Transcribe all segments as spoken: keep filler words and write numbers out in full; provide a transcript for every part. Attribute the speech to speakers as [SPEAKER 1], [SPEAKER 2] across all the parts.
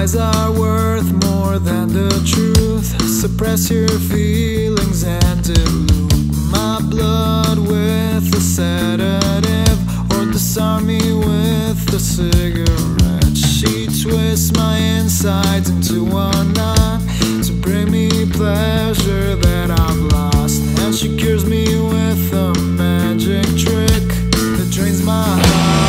[SPEAKER 1] lies are worth more than the truth. Suppress your feelings and dilute my blood with a sedative, or disarm me with a cigarette. She twists my insides into a knot to bring me pleasure that I've lost, and she cures me with a magic trick that drains my heart.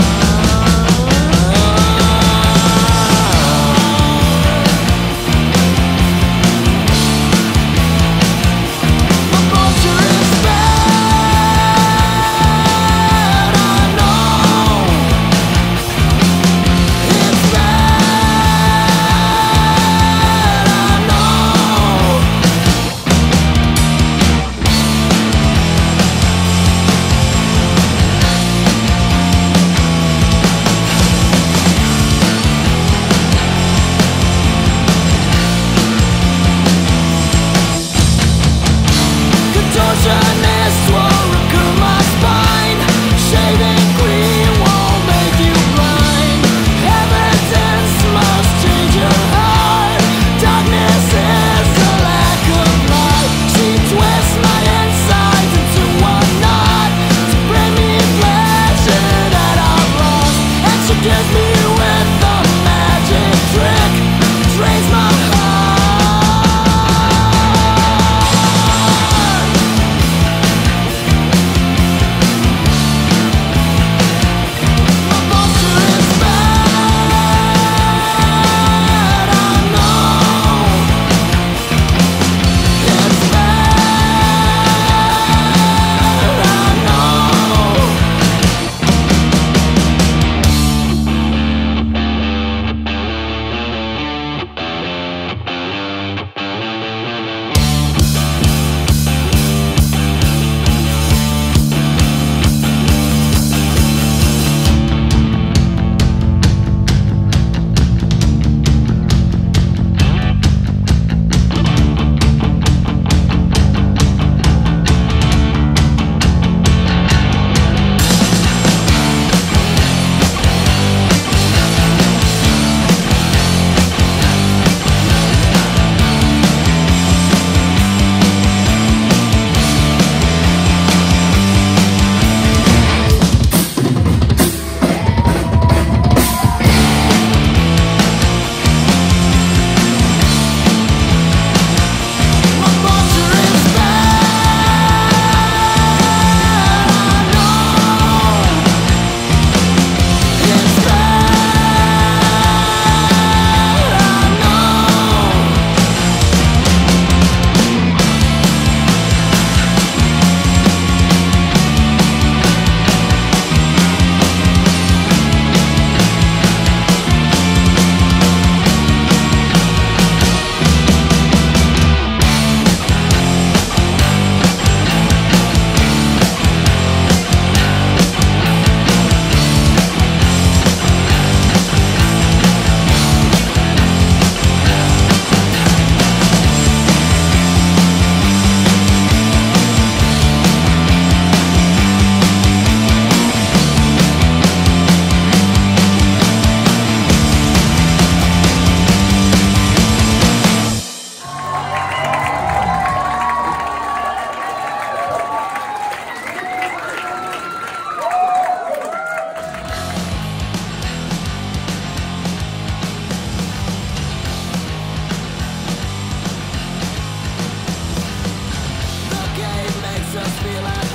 [SPEAKER 2] Makes us feel like